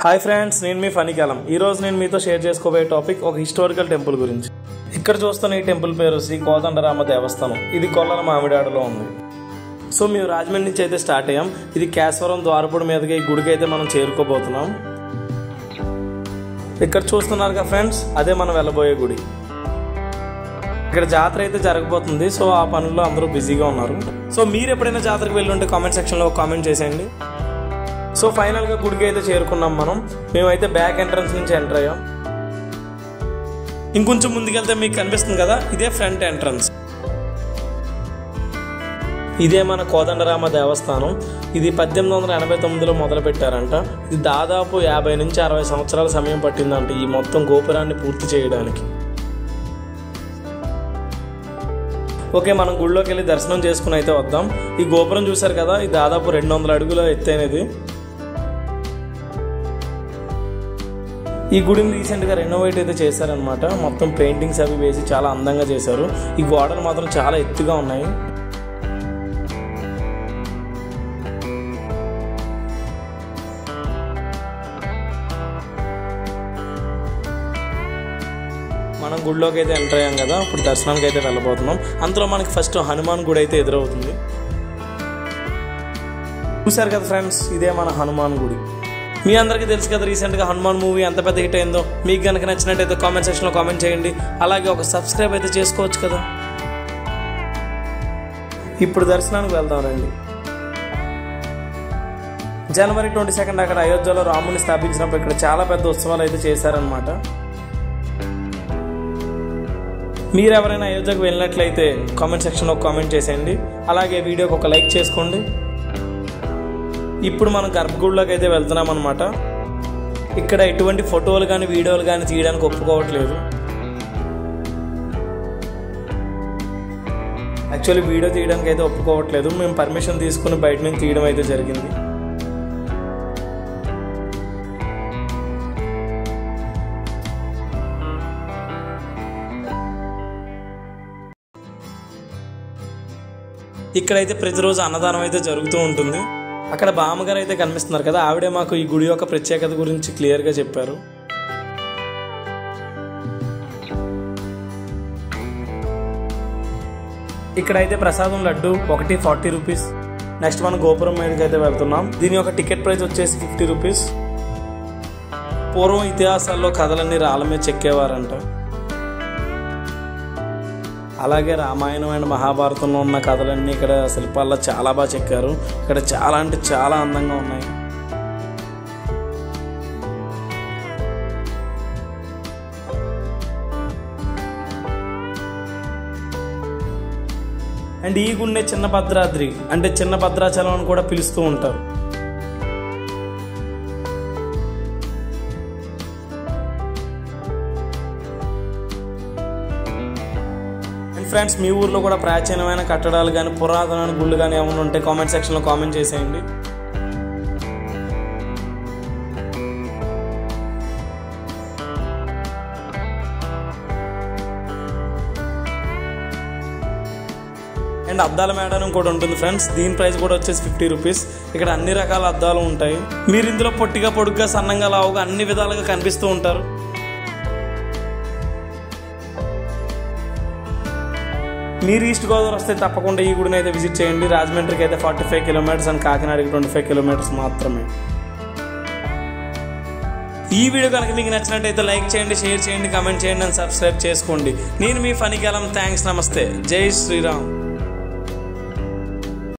Hi friends, నేను మీ funny కాలం. ఈరోజు నేను మీతో షేర్ చేసుకోబోయే టాపిక్ ఒక హిస్టారికల్ టెంపుల్ గురించి. ఇక్కడ చూస్తున్న ఈ టెంపుల్ పేరు శ్రీ కోదండరామ దేవస్థానం. ఇది కొల్లల మామిడాడలో ఉంది. సో మేము రాజమండ్రి నుంచి అయితే స్టార్ట్ అయ్యాం. ఇది కేశవరం ద్వారపూడి మీదకి ఈ గుడికి అయితే మనం చేరుకోబోతున్నాం. ఇక్కడ చూస్తున్నారుగా ఫ్రెండ్స్, అదే మనం వెళ్ళబోయే గుడి. ఇక్కడ జాతర అయితే జరగబోతుంది. సో ఆ పనుల్లో అందరూ బిజీగా ఉన్నారు. సో మీరు ఎప్పుడైనా జాతరకు వెళ్ళి ఉంటే కామెంట్ సెక్షన్లో కామెంట్ చేసేయండి. సో ఫైనల్గా గుడికి అయితే చేరుకున్నాం మనం. మేమైతే బ్యాక్ ఎంట్రన్స్ నుంచి ఎంటర్ అయ్యాం. ఇంకొంచెం ముందుకెళ్తే మీకు కనిపిస్తుంది కదా, ఇదే ఫ్రంట్ ఎంట్రన్స్. ఇదే మన కోదండరామ దేవస్థానం. ఇది 1889లో మొదలు పెట్టారంట. ఇది దాదాపు 50 నుంచి 60 సంవత్సరాల సమయం పట్టిందంట ఈ మొత్తం గోపురాన్ని పూర్తి చేయడానికి. ఓకే, మనం గుడిలోకి వెళ్ళి దర్శనం చేసుకుని అయితే వద్దాం. ఈ గోపురం చూసారు కదా, ఇది దాదాపు 200 అడుగుల ఎత్తైనది. ఈ గుడిని రీసెంట్గా రెనోవేట్ అయితే చేశారనమాట. మొత్తం పెయింటింగ్స్ అవి వేసి చాలా అందంగా చేశారు. ఈ గోడలు మాత్రం చాలా ఎత్తుగా ఉన్నాయి. మనం గుడిలోకి అయితే ఎంటర్ అయ్యాం కదా, ఇప్పుడు దర్శనానికి అయితే వెళ్ళబోతున్నాం. అంతలో మనకి ఫస్ట్ హనుమాన్ గుడి అయితే ఎదురవుతుంది. చూశారు కదా ఫ్రెండ్స్, ఇదే మన హనుమాన్ గుడి. మీ అందరికీ తెలుసు కదా, రీసెంట్గా హనుమాన్ మూవీ ఎంత పెద్ద హిట్ అయిందో. మీకు కనుక నచ్చినట్టయితే కామెంట్ సెక్షన్లో కామెంట్ చేయండి. అలాగే ఒక సబ్స్క్రైబ్ అయితే చేసుకోవచ్చు కదా. ఇప్పుడు దర్శనానికి వెళ్దాం రండి. జనవరి 22 అక్కడ అయోధ్యలో రాముని స్థాపించినప్పుడు ఇక్కడ చాలా పెద్ద ఉత్సవాలు అయితే చేశారనమాట. మీరు ఎవరైనా అయోధ్యకు వెళ్ళినట్లయితే కామెంట్ సెక్షన్లో కామెంట్ చేసేయండి. అలాగే వీడియోకి ఒక లైక్ చేసుకోండి. ఇప్పుడు మనం గర్భగుడిలోకి అయితే వెళ్తున్నాం అనమాట. ఇక్కడ ఎటువంటి ఫోటోలు కానీ వీడియోలు కానీ తీయడానికి ఒప్పుకోవట్లేదు. యాక్చువల్లీ వీడియో తీయడానికి అయితే ఒప్పుకోవట్లేదు. మేము పర్మిషన్ తీసుకుని బయట నుంచి తీయడం అయితే జరిగింది. ఇక్కడైతే ప్రతిరోజు అన్నదానం అయితే జరుగుతూ ఉంటుంది. అక్కడ బామ్మగారు అయితే కనిపిస్తున్నారు కదా, ఆవిడే మాకు ఈ గుడి యొక్క ప్రత్యేకత గురించి క్లియర్గా చెప్పారు. ఇక్కడైతే ప్రసాదం లడ్డు ఒకటి 40 రూపీస్. నెక్స్ట్ మనం గోపురం మీదకి అయితే వెళ్తున్నాం. దీని యొక్క టికెట్ ప్రైస్ వచ్చేసి 50 రూపీస్. పూర్వం ఇతిహాసాల్లో కథలన్నీ రాళ్ళ మీద చెక్కేవారంట. అలాగే రామాయణం అండ్ మహాభారతంలో ఉన్న కథలన్నీ ఇక్కడ శిల్పాల్లో చాలా బాగా చెక్కారు. ఇక్కడ చాలా అంటే చాలా అందంగా ఉన్నాయి. అండ్ ఈ గుడినే చిన్న భద్రాద్రి అంటే చిన్న భద్రాచలం అని కూడా పిలుస్తూ ఉంటారు. ఫ్రెండ్స్, మీ ఊర్లో కూడా ప్రాచీనమైన కట్టడాలు కానీ పురాతనమైన గుళ్ళు కానీ ఏమైనా ఉంటే కామెంట్ సెక్షన్లో కామెంట్ చేసేయండి. అండ్ అద్దాల మేడం కూడా ఉంటుంది ఫ్రెండ్స్. దీని ప్రైస్ కూడా వచ్చేసి 50 రూపీస్. ఇక్కడ అన్ని రకాల అద్దాలు ఉంటాయి. మీరు ఇందులో పొట్టిగా పొడుగ్గా సన్నంగా లావుగా అన్ని విధాలుగా కనిపిస్తూ ఉంటారు. మీరు ఈస్ట్ గోదావరి వస్తే తప్పకుండా ఈ గుడిని అయితే విజిట్ చేయండి. రాజమండ్రికి అయితే 45 కిలోమీటర్స్ అండ్ కాకినాడకి 25 కిలోమీటర్స్ మాత్రమే. ఈ వీడియో కనుక మీకు నచ్చినట్టయితే లైక్ చేయండి, షేర్ చేయండి, కామెంట్ చేయండి అండ్ సబ్స్క్రైబ్ చేసుకోండి. నేను మీ ఫనీ కాలం. థ్యాంక్స్, నమస్తే, జై శ్రీరామ్.